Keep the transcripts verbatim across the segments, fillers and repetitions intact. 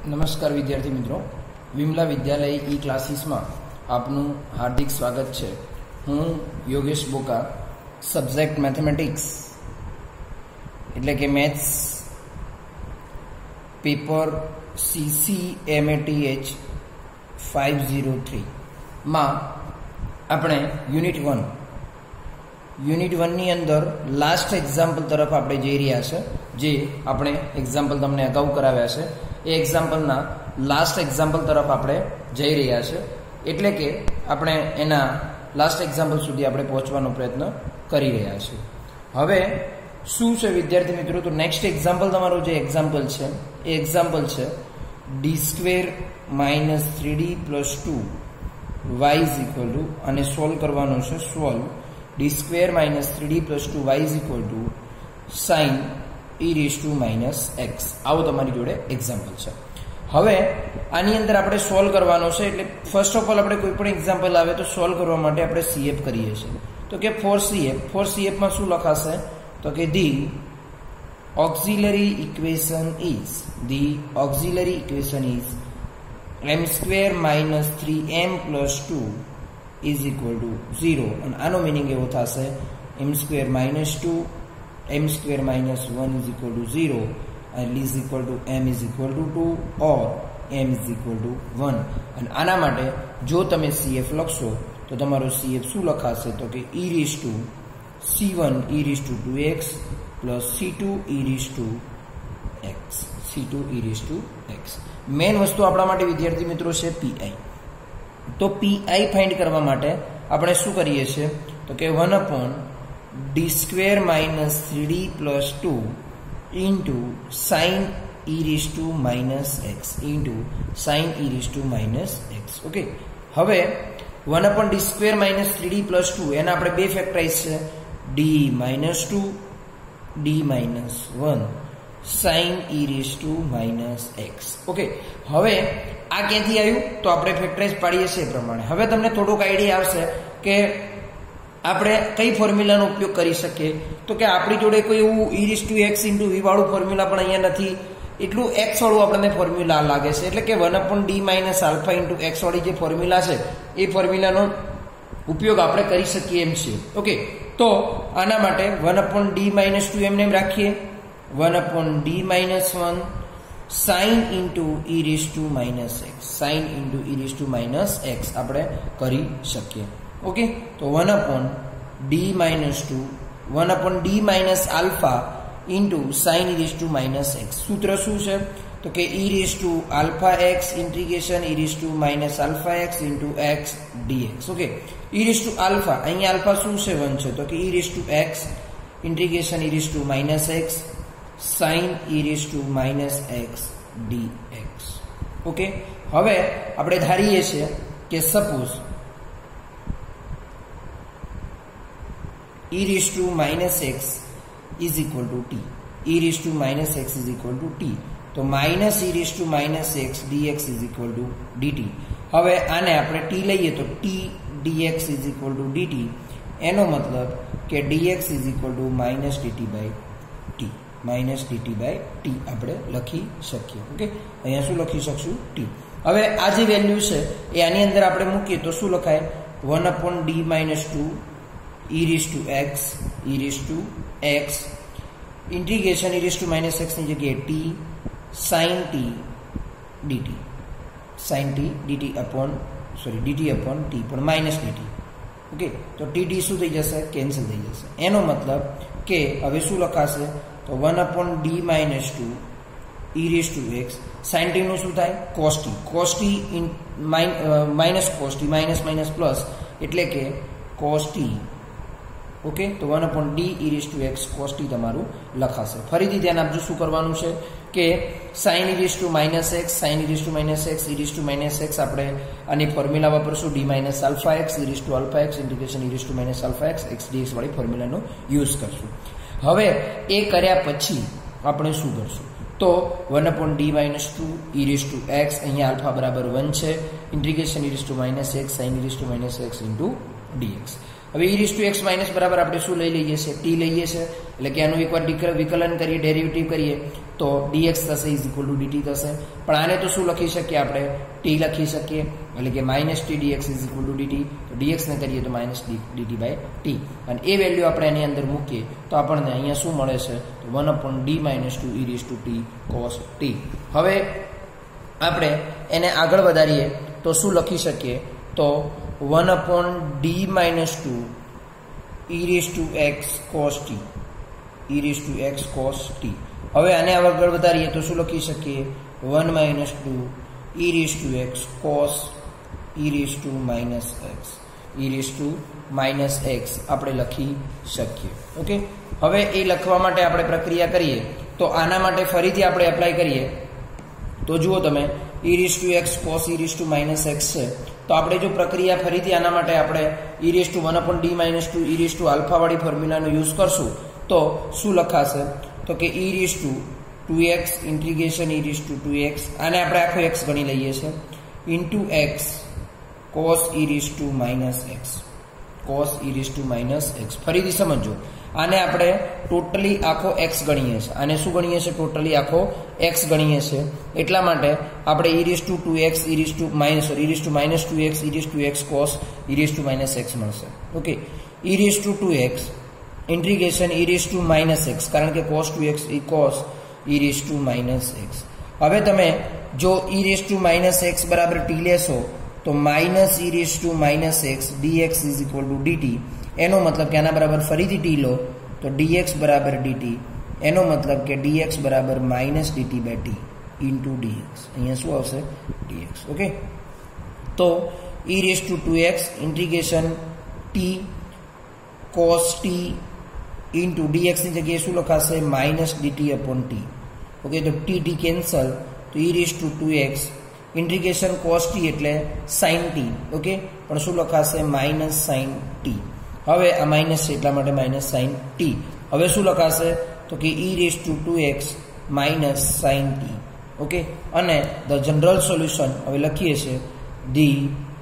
નમસ્કાર વિદ્યાર્થી મિત્રો, વિમલા વિદ્યાલય ઈ ક્લાસીસમાં આપનું હાર્દિક સ્વાગત છે. હું યોગેશ બોકા, સબ્જેક્ટ મેથેમેટિક્સ એટલે કે maths paper CC M A T H five zero three માં આપણે યુનિટ વન યુનિટ વનની અંદર લાસ્ટ એક્ઝામ્પલ તરફ આપણે જઈ રહ્યા છે. જે આપણે એક્ઝામ્પલ તમને અગાઉ કરાવ્યા છે એ એક્ઝામ્પલના લાસ્ટ એક્ઝામ્પલ તરફ આપણે જઈ રહ્યા છે. એટલે કે આપણે એના લાસ્ટ એક્ઝામ્પલ સુધી આપણે પહોંચવાનો પ્રયત્ન કરી રહ્યા છીએ. હવે શું છે વિદ્યાર્થી મિત્રો, તો નેક્સ્ટ એક્ઝામ્પલ તમારું જે એક્ઝામ્પલ છે એ એક્ઝામ્પલ છે D square minus three D plus two Y is equal to, અને સોલ્વ કરવાનું છે. Solve D square minus three D plus two Y is equal to sine E raise to minus X. આવું તમારી જોડે example છે. હવે આની અંદર આપણે સોલ્વ કરવાનો છે. એટલે ફર્સ્ટ ઓફ ઓલ આપણે કોઈ પણ એક્ઝામ્પલ આવે તો સોલ્વ કરવા માટે આપણે સીએફ કરીએ છીએ. તો કે ફોર સીએફ ફોર સીએફમાં શું લખાશે, તો કે the auxiliary equation is the auxiliary equation is M square minus three M plus two is equal to zero. અને આનો મિનિંગ એવો થશે M square minus two M square minus one is equal to zero and is equal to m is equal to two or m is equal to one. અને આના માટે જો તમે cf લખશો તો તમારો cf શું લખાશે, તો કે e raised to c one e raised to two x plus c two e raised to x c two e raised to x. Main વસ્તુ આપણા માટે વિદ્યાર્થી મિત્રો છે pi. તો pi ફાઇન્ડ કરવા માટે આપણે શું કરીએ છીએ, તો કે one upon d square minus three d plus two into sin e raised to minus x into sin e raised to minus x. Okay, હવે one upon d square minus three d plus two એના આપણે બે ફેક્ટરાઇઝ છે, d minus two d minus one sin e raised to minus x. Okay, હવે આ ક્યાંથી આવ્યું તો આપણે ફેક્ટરાઇઝ પાડીએ છીએ એ પ્રમાણે. હવે તમને થોડોક આઈડિયા આવશે કે આપણે કઈ ફોર્મ્યુલાનો ઉપયોગ કરી શકીએ. તો કે આપણી જોડે કોઈ એવું e raised to x into v વાળું ફોર્મ્યુલા પણ અહીંયા નથી. એટલું x વાળું આપણને ફોર્મ્યુલા લાગે છે. એટલે કે one upon d minus alpha into x વાળી જે ફોર્મ્યુલા છે એ ફોર્મ્યુલાનો ઉપયોગ આપણે કરી શકીએ એમ છે. ઓકે, તો આના માટે one upon d minus two એમને એમ રાખીએ, one upon d minus one sin into e raised to minus x sin into e raised to minus x આપણે કરી શકીએ. ઓકે, તો one upon d minus two one upon d minus alpha into sin e raised to minus x. સૂત્ર શું છે, તો કે e raised to alpha x integration e raised to minus alpha x into x dx. Okay, e raised to alpha, અહીંયા alpha શું છે, one છે, તો કે e raised to x integration e raised to minus x sin e raised to minus x dx. Okay, હવે આપણે ધારીએ છીએ કે suppose e raised to minus x is equal to t. e raised to minus x is equal to t. તો minus e raised to minus x dx is equal to dt. હવે આને આપણે t લઈએ તો t dx is equal to dt. એનો મતલબ કે dx is equal to minus dt by t minus dt by t આપણે લખી શકીએ. ઓકે, અહીંયા શું લખી શકશું, t. હવે આ જે વેલ્યુ છે એ આની અંદર આપણે મૂકીએ તો શું લખાય, one upon d minus two e raised to x e raised to x integration e raised to minus x ની જગ્યાએ t sin t dt sin t dt upon sorry dt upon t પણ minus dt. Okay, તો t d શું થઈ જશે, cancel થઈ જશે. એનો મતલબ કે હવે શું લખાશે, તો one upon d minus two e raised to x sin t નું શું થાય, cos t cos t in minus cos t minus minus plus એટલે કે cos t. ઓકે, તો one upon d e raised to x cos t તમારું લખાશે. ફરીથી ધ્યાન આપજો શું કરવાનું છે કે sin e raised to minus x sin e raised to minus x e raised to minus x આપણે આની ફોર્મ્યુલા વાપરશું, d minus alpha x e raised to alpha x integration e raised to minus alpha x x dx વાળી ફોર્મ્યુલાનો use કરશું. હવે એ કર્યા પછી આપણે શું કરશું, તો one upon d minus two e raised to x અહીંયા alpha બરાબર one છે, integration e raised to minus x sin e raised to minus x into dx. હવે e raise to x minus બરાબર આપણે શું લઈ લઈએ છીએ? t લઈએ છીએ, એટલે કે આનું એકવાર વિકલન કરીએ, ડેરિવેટિવ કરીએ તો dx થશે ઇઝ ઇક્વલ ટુ dt થશે. પણ આને તો શું લખી શકીએ આપણે? t લખી શકીએ, એટલે કે minus T D X is equal to dt. તો dx ને કરીએ તો માઇનસ dt બાય t, અને એ વેલ્યુ આપણે એની અંદર મૂકીએ તો આપણને અહીંયા શું મળે છે? તો one upon d minus two e raise to t cos t. હવે આપણે એને આગળ વધારીએ તો શું લખી શકીએ? તો one upon d minus two e raise to x cos t, e raise to x cos t. હવે આને આગળ વધારીએ તો શું લખી શકીએ? One minus two e raise to x cos e raise to minus x, e raise to minus x આપણે લખી શકીએ. ઓકે, હવે એ લખવા માટે આપણે પ્રક્રિયા કરીએ તો આના માટે ફરીથી આપણે એપ્લાય કરીએ તો જુઓ તમે e raise to x cos e raise to minus x છે. તો આપણે જો પ્રક્રિયા ફરીથી આના માટે આપણે e raise to one upon d minus two e raise to alpha વાળી ફોર્મ્યુલાનો યુઝ કરશું તો શું લખાશે? તો કે e raise to two x integration e raise to two x, આને આપણે આખો x ગણી લઈએ છીએ, into x cos e raise to minus x, cos e raise to minus x. ફરીથી સમજો, આને આપણે ટોટલી આખો x ગણીએ છીએ, આને શું ગણીએ છીએ? ટોટલી આખો x ગણીએ છીએ. એટલા માટે આપણે e raise to two x e raise to minus sorry e raise to minus two x e raise to x cos e raise to minus x મળશે. Okay, e raise to two x integration e raise to minus x, કારણ કે cos two x એ cos e raise to minus x. હવે તમે જો e raise to minus x બરાબર t લેશો તો minus e raise to minus x dx is equal to dt. એનો મતલબ કે આના બરાબર ફરીથી t લો તો dx બરાબર dt, એનો મતલબ કે dx બરાબર minus dt by t into dx. અહીંયા શું આવશે? dx. ઓકે, તો e raise to two x integration t cos t into dx ની જગ્યાએ શું લખાશે? Minus dt upon t. Okay, તો t t કેન્સલ, તો e raise to two x integration cos t એટલે sin t. ઓકે, પણ શું લખાશે? Minus sin t. હવે આ માઇનસ છે એટલા માટે માઇનસ sin t. હવે શું લખાશે? તો કે e raise to two x minus sin t. Okay, અને ધ જનરલ સોલ્યુશન હવે લખીએ છીએ, the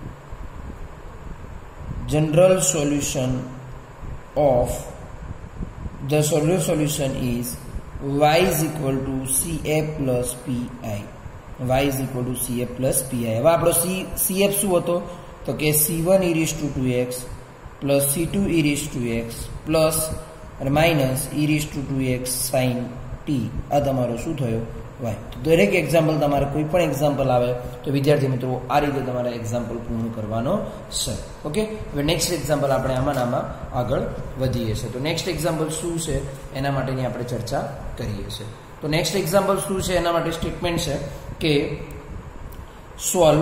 general solution of the solution solution is y is equal to cf plus pi. y is equal to cf plus pi. હવે આપણો cf શું હતો? તો કે c one e raise to two x plus c two e raise to x plus અને minus e raise to two x sin t. આ તમારો શું થયો? y. દરેક એક્ઝામ્પલ તમારે કોઈ પણ એક્ઝામ્પલ આવે તો વિદ્યાર્થી મિત્રો આ રીતે તમારે એક્ઝામ્પલ પૂર્ણ કરવાનો છે. ઓકે, હવે નેક્સ્ટ એક્ઝામ્પલ આપણે આમાં આમાં આગળ વધીએ છીએ. તો નેક્સ્ટ એક્ઝામ્પલ શું છે એના માટેની આપણે ચર્ચા કરીએ છીએ. તો નેક્સ્ટ એક્ઝામ્પલ શું છે એના માટે સ્ટેટમેન્ટ છે કે solve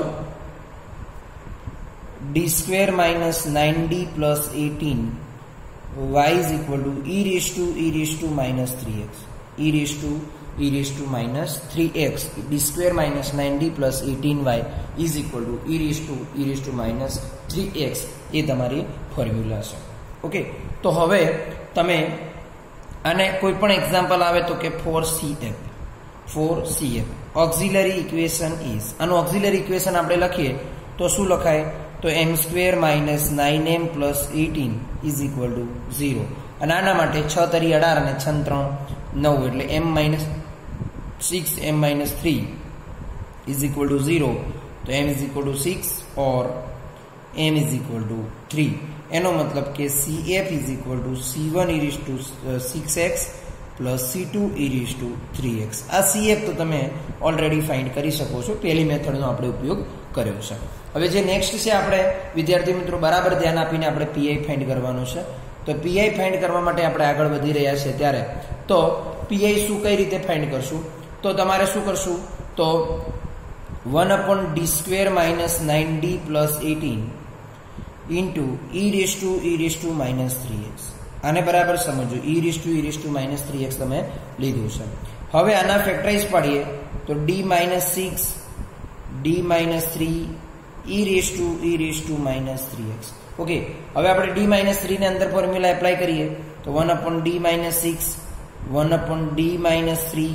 D square minus nine d plus eighteen y is equal to e raised to e raised to minus three x, e raised to e raised to minus three x, d square minus nine d plus eighteen y is equal to e raised to e raised to minus three x. એ તમારી formula છે. Okay, તો હવે તમે આને કોઈ પણ example આવે તો કે for C F, for C F auxiliary equation is, આનું ઓક્ઝિલરી ઇક્વેશન આપણે લખીએ તો શું લખાય? તો m square minus nine m plus eighteen is equal to zero. અને આના માટે છ તરી અઢાર અને છ ત્રણ નવ, એટલે m minus six m minus three is equal to zero. તો m is equal to six or m is equal to three. એનો મતલબ કે C F is equal to c one e raise to six x plus c two e raise to three x. આ C F તો તમે already find કરી શકો છો, પહેલી મેથડનો આપણે ઉપયોગ કર્યો છે. હવે જે નેક્સ્ટ છે આપણે વિદ્યાર્થી મિત્રો બરાબર ધ્યાન આપીને આપણે પીઆઈ ફાઇન્ડ કરવાનું છે. તો પીઆઈ ફાઇન્ડ કરવા માટે આપણે આગળ વધી રહ્યા છે ત્યારે તો પીઆઈ શું કઈ રીતે ફાઇન્ડ કરશું? તો તમારે શું કરશું? તો one upon d square minus nine d plus eighteen into e raise to e raise to minus three x. આને બરાબર સમજો, e raise to e raise to minus three x તમે લીધું છે. હવે આના ફેક્ટરાઇઝ પાડીએ તો d minus six d minus three e raise to e raise to minus three x. Okay, હવે આપણે ડી માઇનસ થ્રી ને અંદર ફોર્મ્યુલા એપ્લાય કરીએ તો one upon d minus six one upon d minus three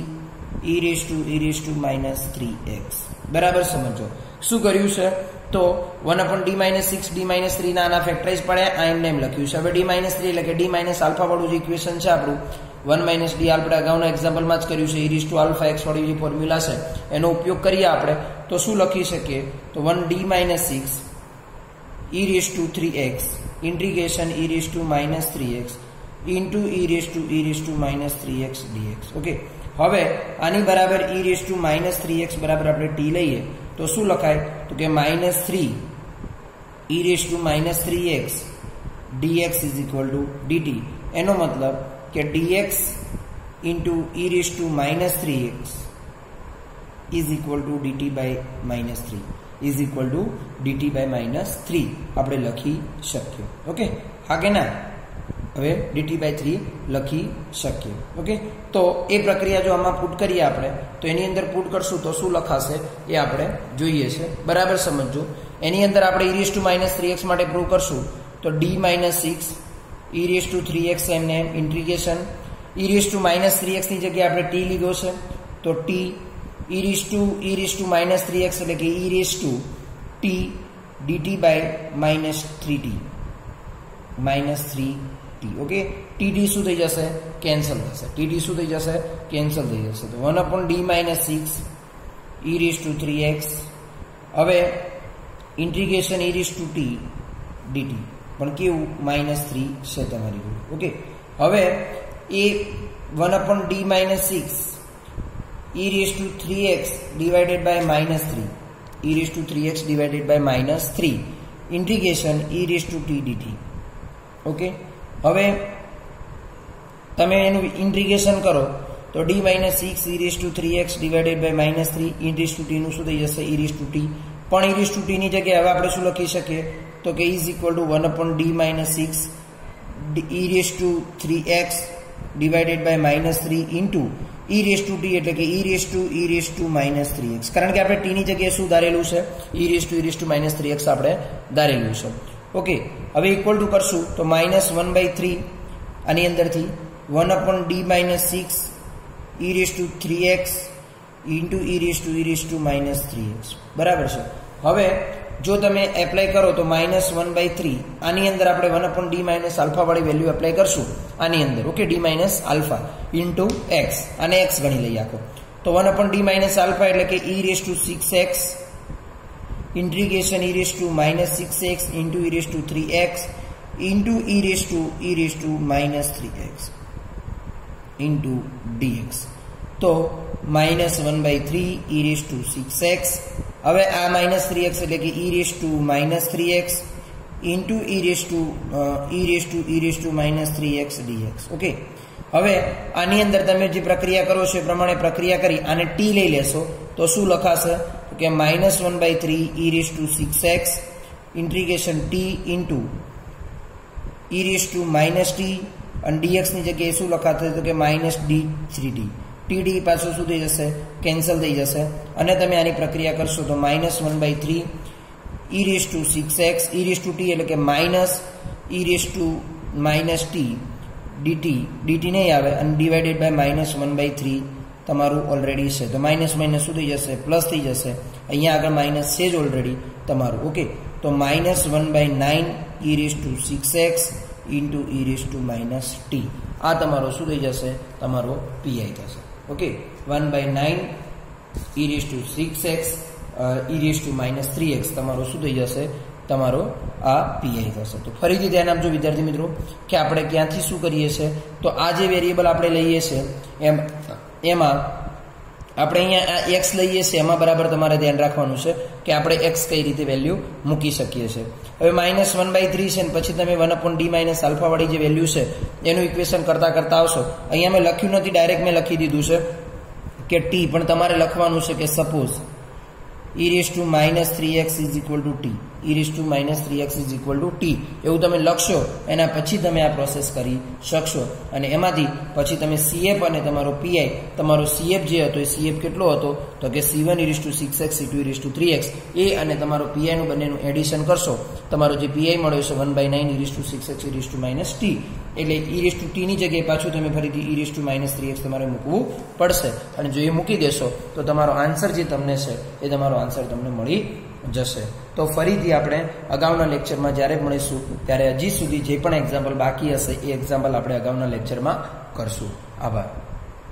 e raise to e raise to minus three x. બરાબર સમજો શું કર્યું છે તો one upon d minus six d minus three ના આના ફેક્ટરાઇઝ પડ્યા આ એમને એમ લખ્યું છે. હવે ડી માઇનસ થ્રી એટલે કે ડી માઇનસ આલ્ફા વાળું જે ઇક્વેશન છે આપણું વન માઇનસ ડી આપણે અગાઉના એક્ઝામ્પલમાં જ કર્યું છે. e raise to alpha x વાળી જે ફોર્મ્યુલા છે એનો ઉપયોગ કરીએ આપણે તો શું લખી શકીએ તો one d minus six e raise to three x integration e raise to minus three x into e raise to e raise to minus three x d x. Okay, હવે આની બરાબર e raise to minus three x બરાબર આપણે t લઈએ તો શું લખાય તો કે minus three e raise to minus three x dx is equal to dt. એનો મતલબ કે dx into e raise to minus three x is equal to dt by minus three is equal to dt by minus three આપણે લખી શકીએ. Okay, હા કે ના? હવે dt બાય થ્રી લખી શકીએ. ઓકે, તો એ પ્રક્રિયા જો આમાં પુટ કરીએ આપણે તો એની અંદર પુટ કરશું તો શું લખાશે એ આપણે જોઈએ છે. બરાબર સમજો. એની અંદર આપણે e raise to minus three x માટે પ્રૂવ કરશું તો d minus six e raise to three x એમને integration e raise to minus three x ની જગ્યાએ આપણે t લીધો છે તો t e raise to e raise to minus three x એટલે કે e raise to t dt by minus three t minus three t. Okay, t t શું થઈ જશે કેન્સલ થશે. ટી ટી શું થઈ જશે કેન્સલ થઈ જશે. તો one upon d minus six e raise to three x હવે integration e raise to t dt પણ કેવું માઇનસ થ્રી છે તમારી જોડે. ઓકે, હવે એ one upon d minus six e raise to three x divided by minus three e raise to three x divided by minus three integration e raise to t dt. Okay, હવે તમે એનું integration કરો તો d minus six e raise to three x divided by minus three e raise to t નું શું થઈ જશે e raise to t. પણ e રેઝ ટુ ટી ની જગ્યાએ હવે આપણે શું લખી શકીએ તો કે is equal to one upon d minus six e raise to three x divided by minus three into e raise to t એટલે કે e raise to e raise to minus three x. કારણ કે આપણે T ની જગ્યાએ શું ધારેલું છે e raise to e raise to minus three x આપણે ધારેલું છે. ઓકે, હવે ઇક્વલ ટુ કરશું તો માઇનસ વન બાય થ્રી આની અંદરથી one upon d minus six e raise to three x into e raise to e raise to minus three x. બરાબર છે. હવે જો તમે એપ્લાય કરો તો માઇનસ વન બાય થ્રી આની અંદર આપણે one upon d minus alpha વાળી વેલ્યુ એપ્લાય કરશું આની અંદર. Okay, d minus alpha into x અને એક્સ ગણી લઈ આખો તો one upon d minus alpha એટલે કે e raise to six x integration e raise to minus six x into e raise to three x into e raise to e raise to minus three x into dx. તો minus one by three e raise to six x હવે આ minus three x એટલે કે e raise to minus three x into e raise to e raise to e raise to minus three x dx. Okay, હવે આની અંદર તમે જે પ્રક્રિયા કરો છો એ પ્રમાણે પ્રક્રિયા કરી આને ટી લઈ લેશો તો શું લખાશે તો કે minus one by three e raise to six x integration t into e raise to minus t અને dx ની જગ્યાએ શું લખાશે તો કે minus d three t t d પાછું શું થઈ જશે કેન્સલ થઈ જશે અને તમે આની પ્રક્રિયા કરશો તો minus one by three e raise to six x e raise to t એટલે કે minus e raise to minus t d t d t નહીં આવે અને divided by minus one by three તમારું ઓલરેડી છે તો માઇનસ માઇનસ શું થઈ જશે પ્લસ થઈ જશે. અહીંયા આગળ માઇનસ છે જ ઓલરેડી તમારું. ઓકે, તો minus one by nine e raise to six x into e raise to minus t આ તમારો શું થઈ જશે તમારો પીઆઈ થશે. Okay, one by nine e raise to six x e raise to minus three x તમારો શું થઈ જશે તમારો આ પીઆઈ થશે. તો ફરીથી ધ્યાન આપજો વિદ્યાર્થી મિત્રો કે આપણે ક્યાંથી શું કરીએ છીએ તો આ જે વેરિયેબલ આપણે લઈએ છીએ એમ એમાં આપણે અહીંયા આ એક્સ લઈએ છીએ એમાં બરાબર તમારે ધ્યાન રાખવાનું છે કે આપણે એક્સ કઈ રીતે વેલ્યુ મૂકી શકીએ છીએ. હવે માઇનસ વન બાય થ્રી છે ને પછી તમે one upon d minus alpha વાળી જે વેલ્યુ છે એનું ઇક્વેશન કરતા કરતા આવશો. અહીંયા મેં લખ્યું નથી, ડાયરેક્ટ મેં લખી દીધું છે કે ટી પણ તમારે લખવાનું છે કે suppose e raise to minus three x is equal to t e raise to minus three x is equal to t એવું તમે લખશો એના પછી તમે આ પ્રોસેસ કરી શકશો અને એમાંથી પછી તમે સીએફ અને તમારો પીઆઈ તમારો સીએફ જે હતો એ સીએફ કેટલો હતો તો કે c one e raise to six x c two e raise to three x એ અને તમારો પીઆઈનું બંનેનું એડિશન કરશો તમારો જે પીઆઈ મળ્યો છે one by nine e raise to six x e raise to minus t એટલે ઈ રેસ ટુ ટીની જગ્યાએ પાછું તમે ફરીથી e raise to minus three x તમારે મૂકવું પડશે અને જો એ મૂકી દેશો તો તમારો આન્સર જે તમને છે એ તમારો આન્સર તમને મળી જશે. તો ફરીથી આપણે અગાઉના લેક્ચરમાં જ્યારે મળીશું ત્યારે હજી સુધી જે પણ એક્ઝામ્પલ બાકી હશે એ એક્ઝામ્પલ આપણે અગાઉના લેક્ચરમાં કરશું. આભાર.